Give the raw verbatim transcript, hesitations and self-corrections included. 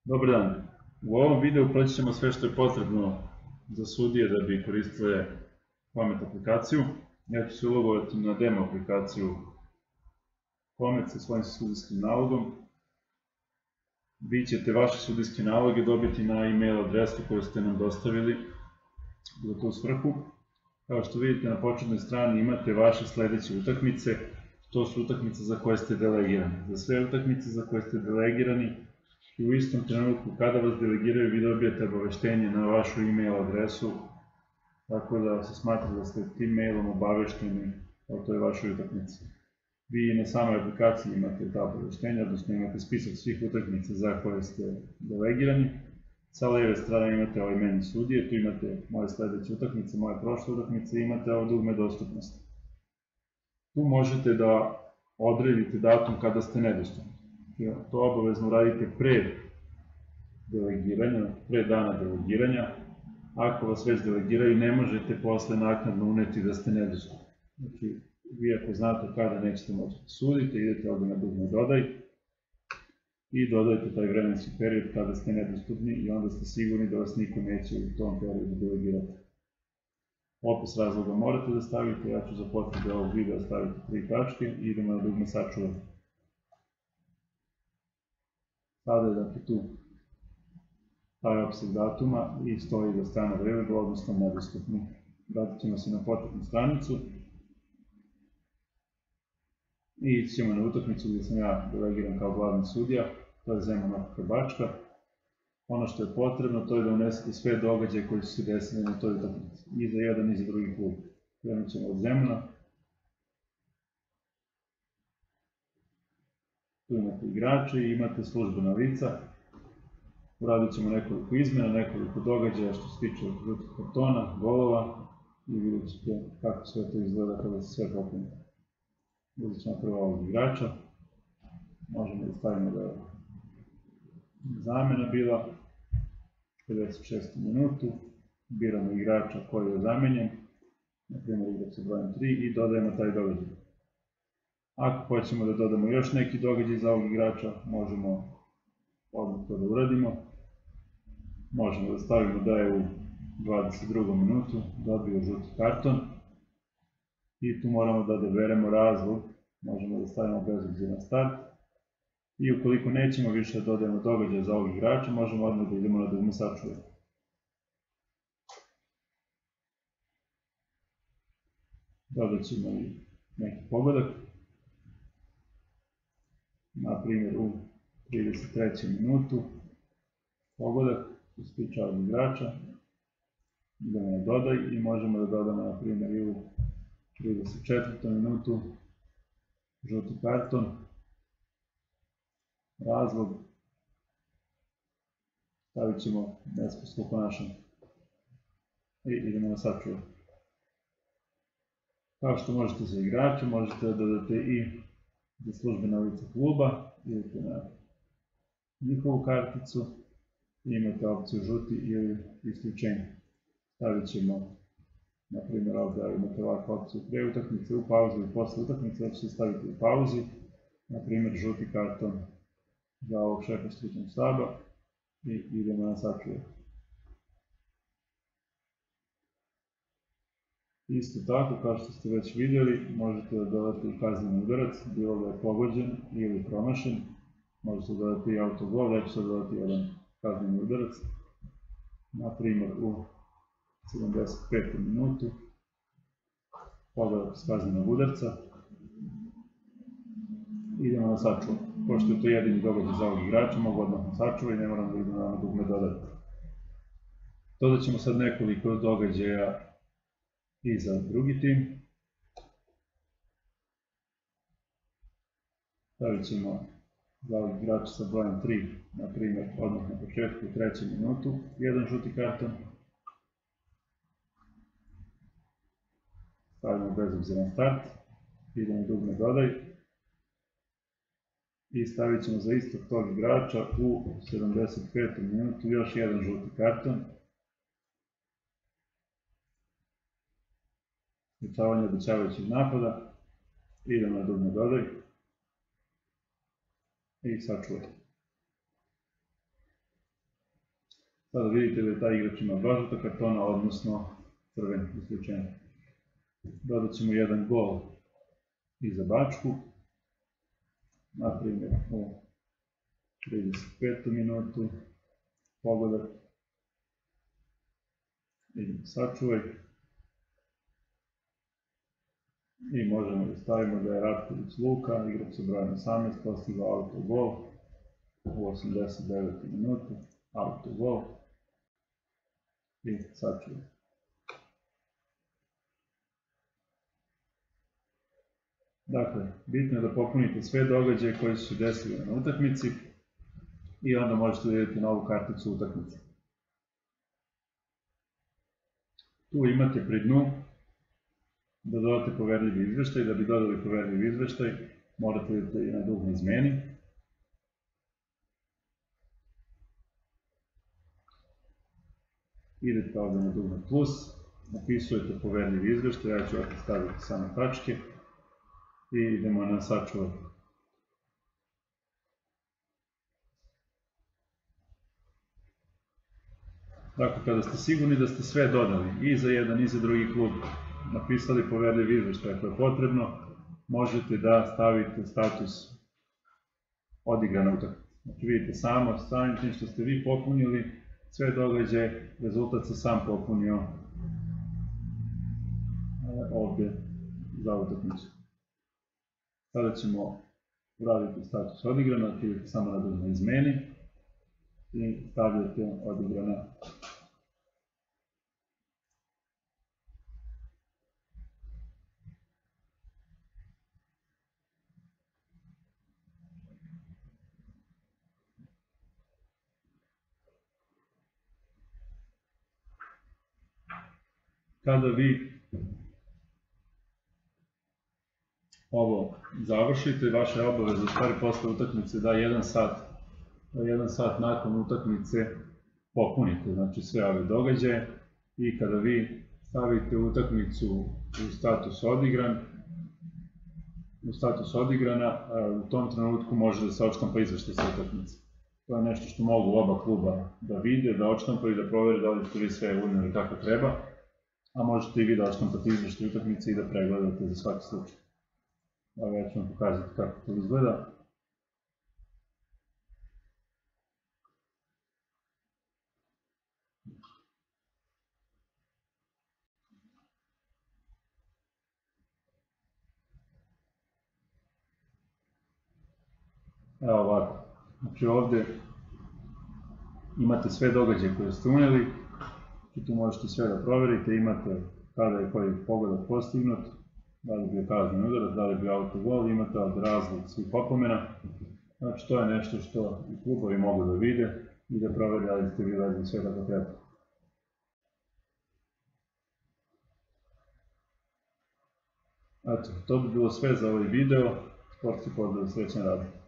Dobar dan. U ovom videu proći ćemo sve što je potrebno za sudije da bi koristile Komet aplikaciju. Ja ću se ulogovati na demo aplikaciju Komet sa svojim sudijskim nalogom. Vi ćete vaše sudijske naloge dobiti na e-mail adresu koju ste nam dostavili za tu svrhu. Kao što vidite, na početnoj strani imate vaše sledeće utakmice. To su utakmice za koje ste delegirani. Za sve utakmice za koje ste delegirani i u istom trenutku kada vas delegiraju vi dobijete obaveštenje na vašu e-mail adresu, tako da se smatra da ste tim mailom obavešteni o toj vašoj utakmici. Vi na samoj aplikaciji imate ta obaveštenja, odnosno imate spisak svih utakmica za koje ste delegirani. Sa leve strane imate ovaj menu sudije, tu imate moje sledeće utakmice, moje prošle utakmice i imate ovo dugme dostupnosti. Tu možete da odredite datum kada ste nedostupni. To obavezno radite pre delegiranja, pre dana delegiranja. Ako vas već delegiraju, ne možete posle naknadno uneti da ste nedostupni. Znači, vi ako znate kada nećete moći da sudite, idete ovdje na dugme dodaj i dodajte taj vremenski period kada ste nedostupni i onda ste sigurni da vas niko neće u tom periodu delegirati. Opis razloga morate da stavite, ja ću za potrebe ovog videa staviti tri tačke i idemo na dugme sačuvati. Sada je dakle tu taj opseg datuma i stoji da strana available, odnosno nedostupni. Vratit ćemo se na početnu stranicu i ići ćemo na utakmicu gdje sam ja delegiran kao glavni sudija, to je Zemun Opka Bačka. Ono što je potrebno to je da unesete sve događaje koji su se desili na toj utakmici, i za jedan i za drugi klub. Krenut ćemo od Zemuna. Tu imate igrače i imate službena lica. Uradit ćemo nekoliko izmena, nekoliko događaja što se tiče žutih kartona, golova i vidjet ćete kako sve to izgleda kada se sve popune. Uzet ćemo prvo ovog igrača. Možemo da stavimo da je zamena bila pedeset šestu minutu. Biramo igrača koji je zamenjen, na primjer igrač sa brojem tri i dodajemo taj događaj. Ako hoćemo da dodamo još neki događaj za ovog igrača, možemo odmah to da uradimo. Možemo da stavimo da je u dvadeset drugom minutu dobio žuti karton i tu moramo da odaberemo razlog, možemo da stavimo bezobziran start i ukoliko nećemo više da dodajemo događaj za ovog igrača, možemo odmah da idemo na dugme sačuvati. Dodat ćemo i neki pogodak. Na primjer u trideset trećem minutu pogodak što se tiče ovog igrača, idemo na dodaj i možemo da dodamo na primjer i u trideset četvrtom minutu žuti karton, razlog, stavit ćemo nesposobno ponašanje i idemo na sačuvanje. Kao što možete za igrače, možete da dodate i za službena lica kluba, idete na njihovu karticu i imate opciju žuti ili isključenje. Stavit ćemo, na primjer ovdje imate ovakvu opciju pre utakmice, u pauzi i posle utakmice, da ćete staviti u pauzi, na primjer žuti karton za ovog šefa stručnog štaba i idemo na sačuvanje. Isto tako, kao što ste već vidjeli, možete da dodate i kazneni udarac, bilo da je pogođen ili promašen. Možete dodati i autogol, da ćete dodati jedan kazneni udarac. Na primjer u sedamdeset petom minutu pogodak s kaznenog udarca. Idemo na sačuvanje. Pošto je to jedini događaj za ovog igrača, mogu odmah na sačuvanje i ne moram da idemo na dugme dodati. Dodat ćemo sad nekoliko događaja i za drugi tim. Stavit ćemo za ovog igrača sa brojem tri, na primjer, odmah na početku u trećem minutu, jedan žuti karton. Stavimo bezobziran start, idemo dugme dodaj i stavit ćemo za istog tog igrača u sedamdeset petom minutu još jedan žuti karton. Sprečavanje obećavajućih napada, idemo na dugme dodaj i sačuvati. Sada vidite da je taj igrač ima dva žuta kartona, odnosno crveni isključenje. Dodat ćemo jedan gol i za Bačku, na primjer u trideset petu minutu, pogodak i sačuvaj. I možemo da stavimo da je Ratković Luka, igrač sa brojem osamnaest, postigao autogol u osamdeset devetoj minutu, autogol i sačuvaj. Dakle, bitno je da popunite sve događaje koji su se desili na utakmici i onda možete vidjeti novu karticu utakmice. Tu imate pri dnu da dodate poverljivi izveštaj. Da bi dodali poverljivi izveštaj, morate vidjeti i na dugme izmeni. Idete ovdje na dugme plus, napisujete poverljivi izveštaj, ja ću ovdje staviti samo tačke i idemo na sačuvaj. Dakle, kada ste sigurni da ste sve dodali, i za jedan i za drugi klub, napisali poverljivi izveštaj, ako je potrebno, možete da stavite status odigrana utakmica. Znači vidite samo, samim tim što ste vi popunili sve događaje, rezultat se sam popunio ovdje za utakmicu. Sada ćemo uraditi status odigrana, idete samo na dugme izmeni i stavljate odigrana. Kada vi ovo završite, vaša je obaveza u stvari posle utakmice da jedan sat, da jedan sat nakon utakmice popunite, znači sve ove događaje, i kada vi stavite utakmicu u status odigran, u status odigrana, u tom trenutku može da se odštampa izveštaj sa utakmice. To je nešto što mogu oba kluba da vide, da odštampaju i da provere da li ste vi sve unijeli kako treba, a možete i vi da odštampate izveštaj utakmice i da pregledate za svaki slučaj. Evo, ja ću vam pokazati kako to izgleda. Evo ovako, znači ovdje imate sve događaje koje ste unijeli, i tu možete sve da proverite, imate kada je koji pogodak postignut, da li je bio kazneni udarac, da li je bio autogol, imate razlog svih opomena. Znači to je nešto što i klubovi mogu da vide i da provere da li ste vi radili sve kako treba. Eto, to bi bilo sve za ovaj video. Sportski pozdrav, srećan rad.